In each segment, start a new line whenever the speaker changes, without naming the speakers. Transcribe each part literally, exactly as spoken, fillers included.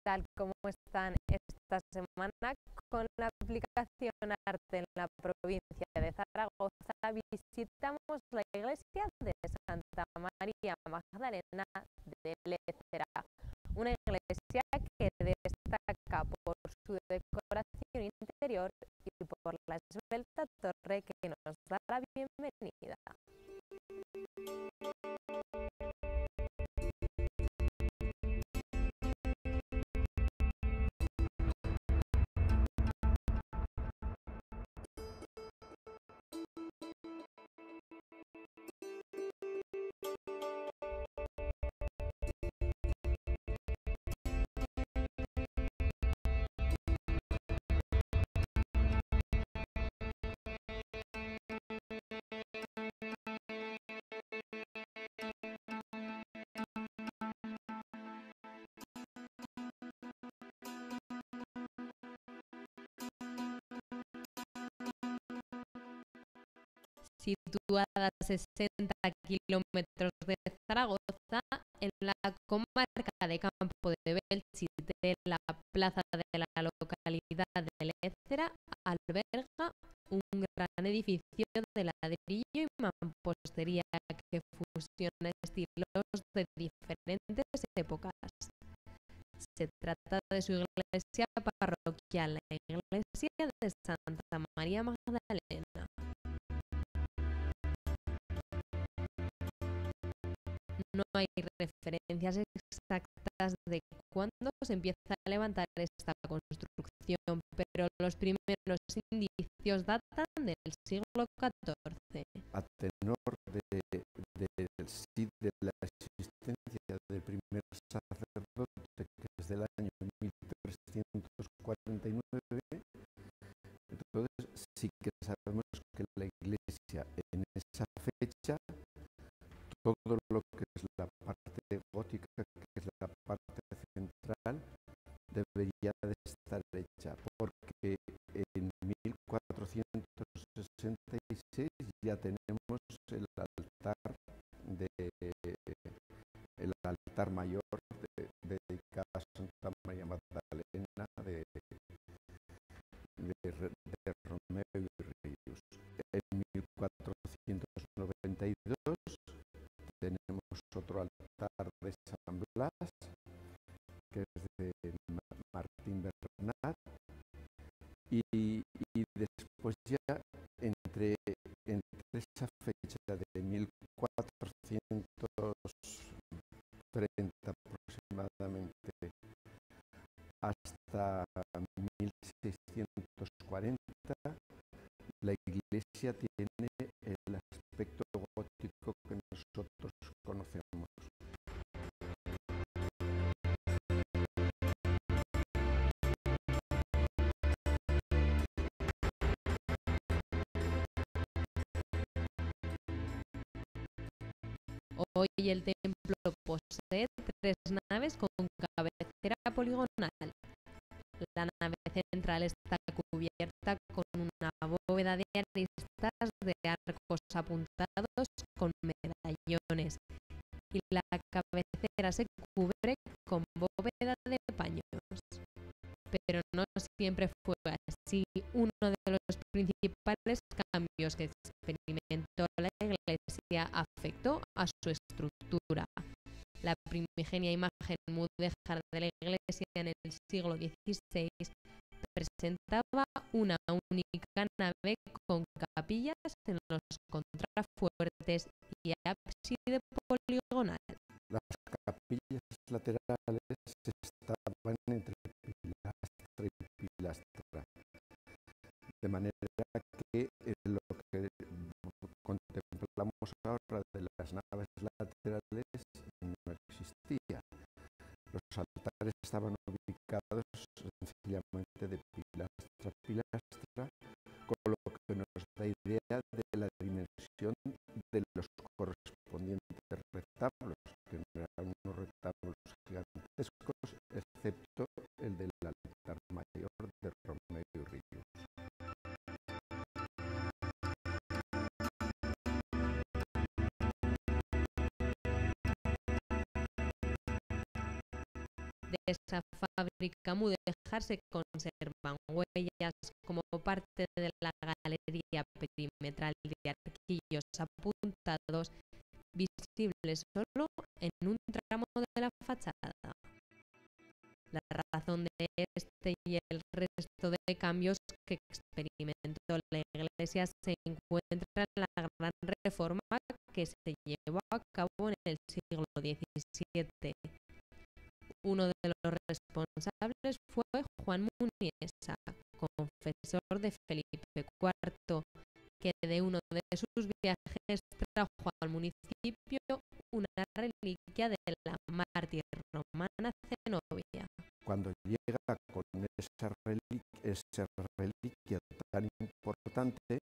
tal? ¿Cómo están esta semana? Con la aplicación Arte en la provincia de Zaragoza visitamos la iglesia de Santa María Magdalena de Lécera, una iglesia que destaca por su decoración interior y por la esbelta torre que nos da la bienvenida. Situada a sesenta kilómetros de Zaragoza, en la comarca de Campo de Belchite, la plaza de la localidad de Lécera alberga un gran edificio de ladrillo y mampostería que fusiona estilos de diferentes épocas. Se trata de su iglesia parroquial, la iglesia de Santa María Magdalena. No hay referencias exactas de cuándo se empieza a levantar esta construcción, pero los primeros indicios datan del siglo catorce.
A tenor de, de, de, de la existencia del primer sacerdote, que es del año mil trescientos cuarenta y nueve, entonces sí que sabemos que la iglesia en esa fecha, todo lo que es la parte gótica, que es la parte central, debería de estar hecha, porque en mil cuatrocientos sesenta y seis ya tenemos el altar de el altar mayor de, dedicado a Santa María Magdalena de, de, de Romeu y Ríos. En mil cuatrocientos noventa y dos tenemos otro altar de San Blas, que es de Martín Bernat, y, y después ya entre, entre esa fecha de mil cuatrocientos treinta aproximadamente hasta mil seiscientos cuarenta, la iglesia tiene el aspecto gótico que nosotros conocemos.
Hoy el templo posee tres naves con cabecera poligonal. La nave central está cubierta con una bóveda de aristas de arcos apuntados con medallones y la cabecera se cubre con bóveda de paños. Pero no siempre fue así. Uno de los principales cambios que experimentó la iglesia afectó a su estructura. La primigenia imagen mudéjar de la iglesia en el siglo dieciséis presentaba una única nave con capillas en los contrafuertes y ábside poligonal.
Las capillas laterales estaban entre pilastra y pilastra, de manera que lo que contemplamos ahora de las naves laterales no existía. Los altares estaban ubicados sencillamente de pilastra a pilastra, con lo que nos da idea de la dimensión de los correspondientes retablos, que no eran unos retablos gigantescos, excepto el del altar mayor de Romeu y Ríos.
De esa fábrica mudéjar se conservan huellas como parte de la galería perimetral de arquillos apuntados, visibles solo en un tramo de la fachada. La razón de este y el resto de cambios que experimentó la Iglesia se encuentra en la gran reforma que se llevó a cabo en el siglo diecisiete. Uno de los responsables fue Juan Muniesa, confesor de Felipe cuarto, que de uno de sus viajes trajo al municipio una reliquia de la mártir romana Zenobia.
Cuando llega con esa reliquia, esa reliquia tan importante,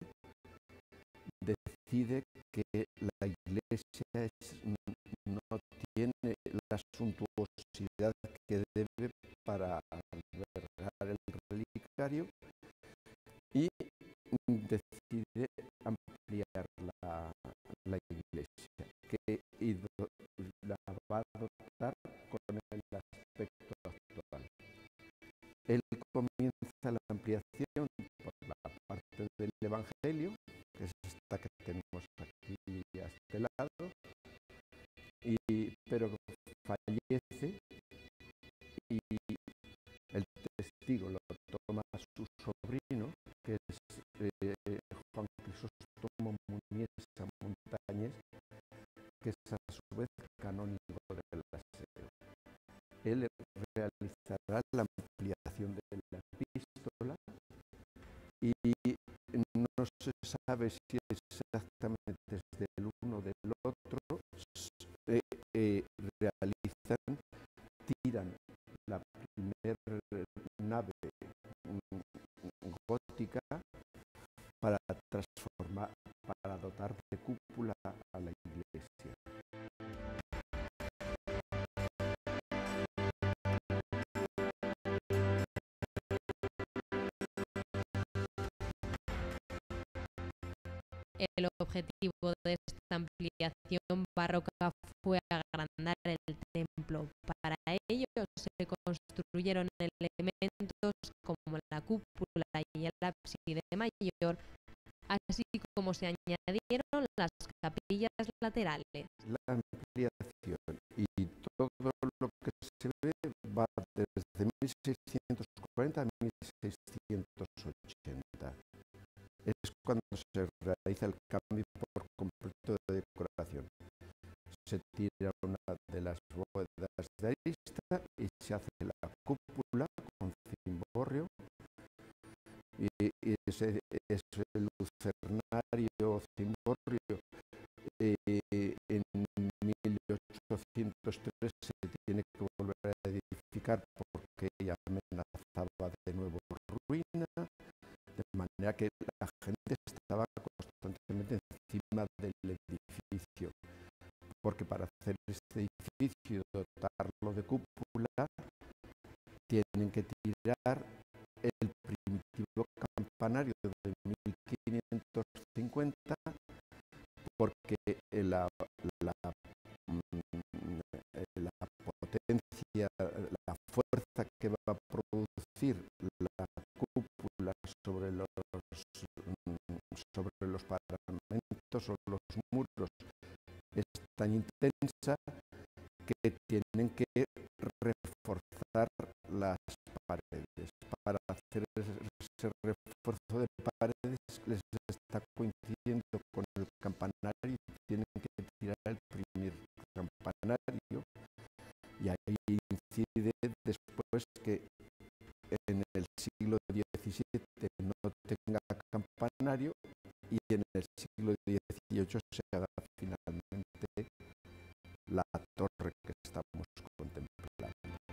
decide que la Iglesia es, no tiene la suntuosidad que debe para albergar el relicario y decide ampliar la, la iglesia, que la va a dotar con el aspecto actual. Él comienza la ampliación por la parte del Evangelio, que es esta que tenemos aquí a este lado, y, pero fallece y el testigo lo toma su sobrino, que es eh, Juan Crisóstomo Muniesa Montañez, que es a su vez canónigo de la sede. Él realizará la ampliación de la epístola y no se sabe si exactamente desde el uno del otro eh, eh, realizan, tiran la primera nave gótica para transformar, para dotar de cúpula a la iglesia.
El objetivo de esta ampliación barroca fue agrandar el templo. Para ello se construyeron elementos como la cúpula y el ábside mayor, así como se añadieron las capillas laterales.
La ampliación y todo lo que se ve va desde mil seiscientos cuarenta a mil seiscientos ochenta. Es cuando se realiza el cambio por completo de decoración. Se tira una de las bóvedas de arista y se hace la cúpula con cimborrio y, y ese, ese lucernario cimborrio eh, en mil ochocientos tres se tiene que volver a edificar porque ya amenazaba de nuevo ruina, de manera que la gente estaba constantemente encima del edificio, porque para hacer este edificio, dotarlo de cúpula, tienen que tirar el primitivo campanario de mil quinientos cincuenta, porque la, la, la potencia, la fuerza que va a producir la cúpula sobre los, sobre los paramentos o los muros es tan intensa que tienen que reforzar las paredes. Para hacer ese refuerzo de paredes les está coincidiendo con el campanario y tienen que tirar el primer campanario, y ahí incide después que en el siglo diecisiete no tenga campanario y en el siglo dieciocho se haga finalmente la torre que estamos contemplando.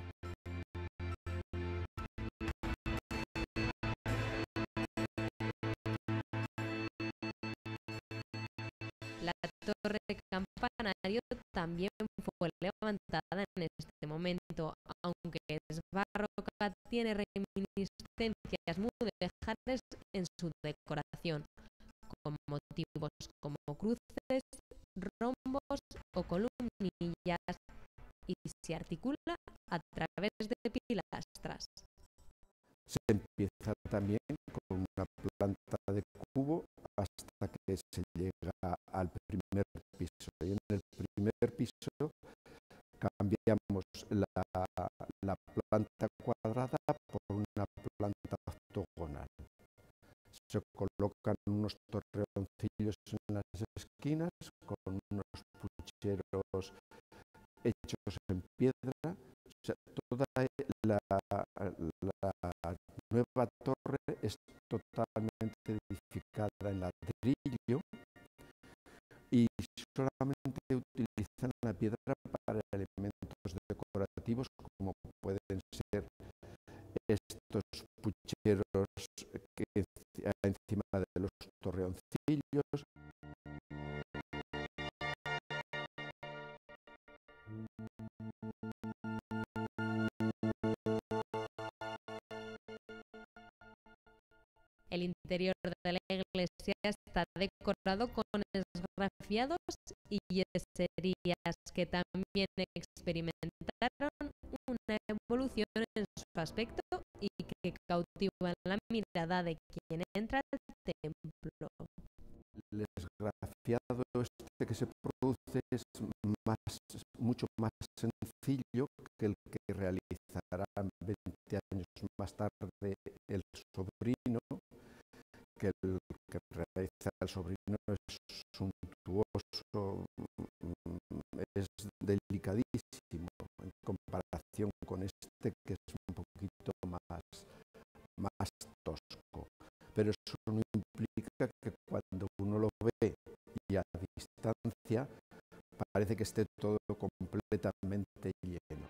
La torre campanario también fue levantada en este momento, aunque es barroca, tiene reminiscencias mudéjares en su decoración, con motivos como cruces, rombos o columnillas y se articula a través de pilastras.
Se empieza también con una planta de cubo hasta que se llega al primer piso. Y en el primer piso cambiamos la, la planta cuadrada por una planta octogonal. Se colocan unos torreoncillos en las esquinas con unos pucheros hechos en piedra. O sea, toda la, la nueva torre es totalmente edificada en ladrillo y solamente utilizan la piedra para elementos decorativos como pueden ser estos pucheros que encima de los torreoncillos.
El interior de la iglesia está decorado con esgrafiados y yeserías que también experimentaron una evolución en su aspecto y que cautivan la mirada de quien entra al templo.
El esgrafiado este que se produce es más, mucho más sencillo que el que realizará veinte años más tarde el sobrino, que el que realiza el sobrino es suntuoso, es delicadísimo en comparación con este que es un poquito más, más tosco. Pero eso no implica que cuando uno lo ve y a distancia parece que esté todo completamente lleno.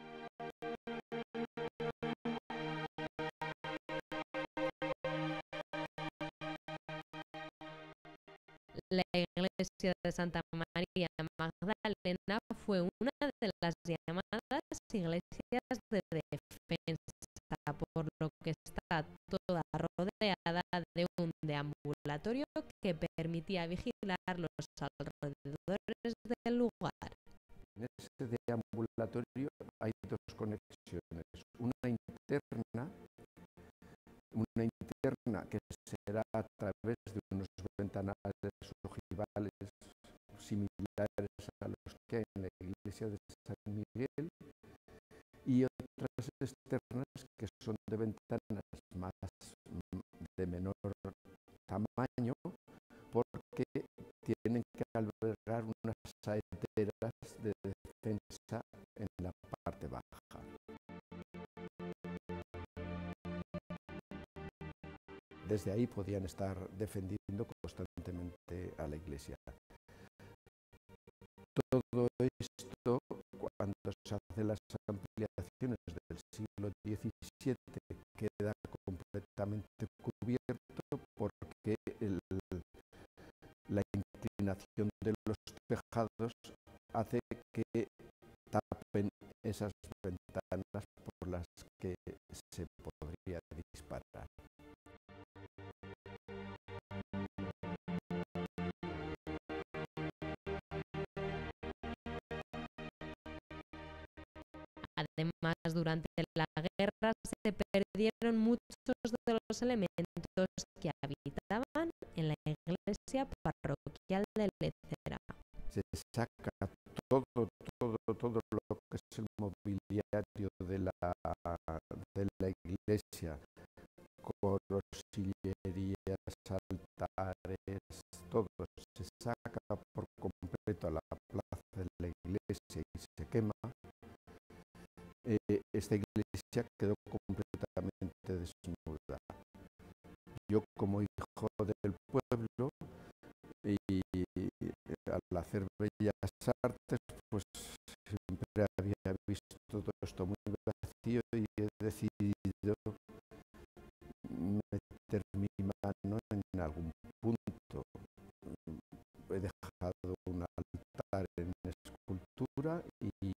La iglesia de Santa María Magdalena fue una de las llamadas iglesias de defensa, por lo que está toda rodeada de un deambulatorio que permitía vigilar los alrededores del lugar.
En ese deambulatorio hay dos conexiones, una interna, una interna que será a través de unos ventanales ojivales similares a los que hay en la iglesia de San Miguel, y otras externas que son de ventanas más de menor tamaño, porque tienen que albergar unas saeteras de defensa en la parte baja. Desde ahí podían estar defendiendo constantemente a la iglesia. Todo esto, cuando se hacen las ampliaciones del siglo diecisiete, queda completamente cubierto porque el, la inclinación de los tejados hace que tapen esas ventanas por las que se podría disparar.
Además, durante la guerra se perdieron muchos de los elementos que habitaban en la iglesia parroquial de Lecera.
Se saca todo, todo, todo lo que es el mobiliario de la, de la iglesia, coros, sillerías, altares, todo se saca por completo a la plaza de la iglesia y se quema. Eh, esta iglesia quedó completamente desnuda. Yo, como hijo del pueblo, y al hacer bellas artes, pues siempre había visto todo esto muy vacío y he decidido meter mi mano en algún punto. He dejado un altar en escultura y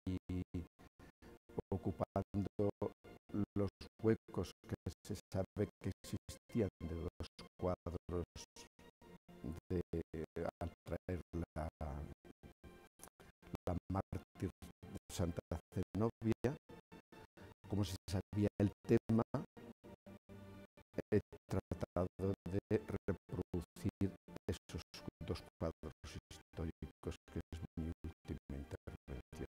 ocupando los huecos que se sabe que existían de dos cuadros de, al traer la, la mártir de Santa novia, como se sabía el tema, he tratado de reproducir esos dos cuadros históricos, que es mi última intervención.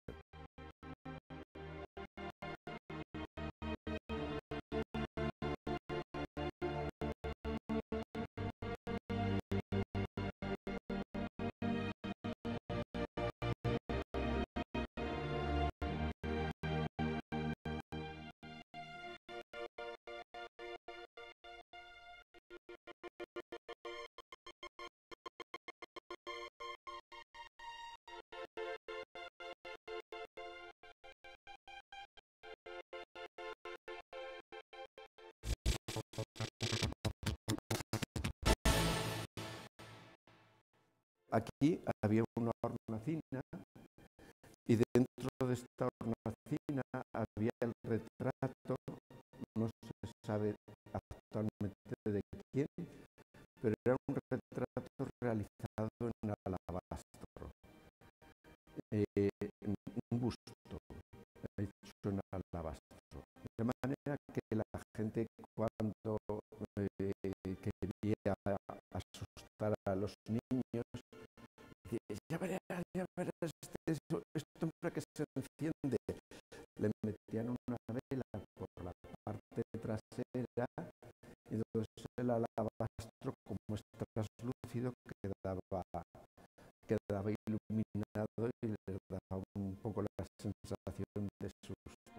Aquí había una hornacina y dentro de esta hornacina había el retrato, no se sabe actualmente de quién, pero era un retrato realizado en alabastro, eh, un busto hecho en alabastro, de manera que la gente, cuando eh, quería asustar a los niños, ya verás, ya verás, este, este hombre que se enciende, le metían una vela por la parte trasera y entonces el alabastro, como es translúcido, quedaba, quedaba iluminado y les daba un poco la sensación de susto.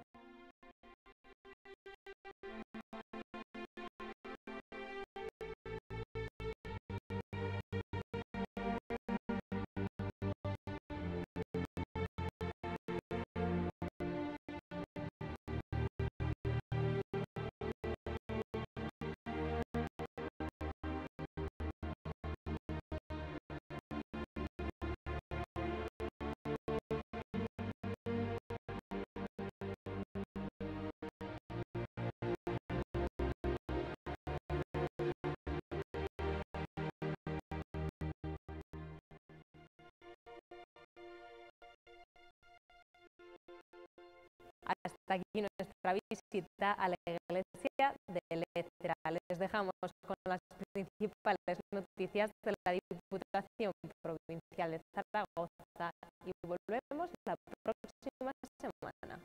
Hasta aquí nuestra visita a la iglesia de Letra. Les dejamos con las principales noticias de la Diputación Provincial de Zaragoza y volvemos la próxima semana.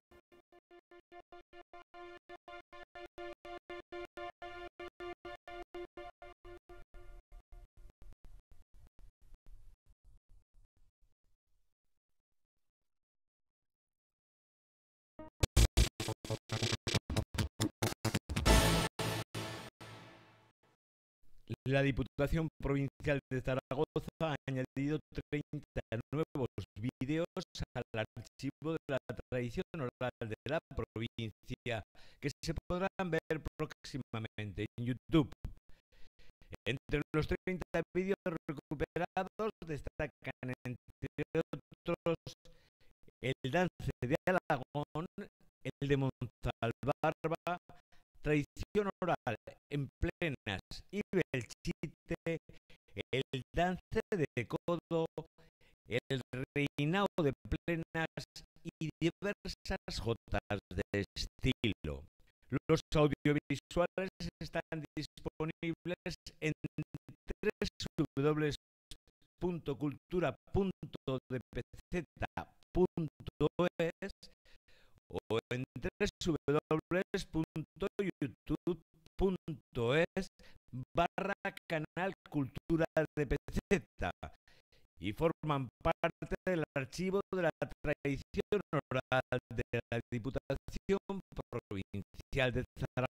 La Diputación Provincial de Zaragoza ha añadido treinta nuevos vídeos al archivo de la tradición oral de la provincia, que se podrán ver próximamente en YouTube. Entre los treinta vídeos recuperados destacan, entre otros, el dance de Alagón, el de Monzalbarba, tradición oral en Plenas y Belchite, el dance de Codo, el reinado de Plenas y diversas jotas de estilo. Los audiovisuales están disponibles en doble u doble u doble u punto cultura punto d p z punto es o en doble u doble u doble u punto youtube punto es barra canal Cultura D P Z y forman parte del archivo de la tradición oral de la Diputación Provincial de Zaragoza.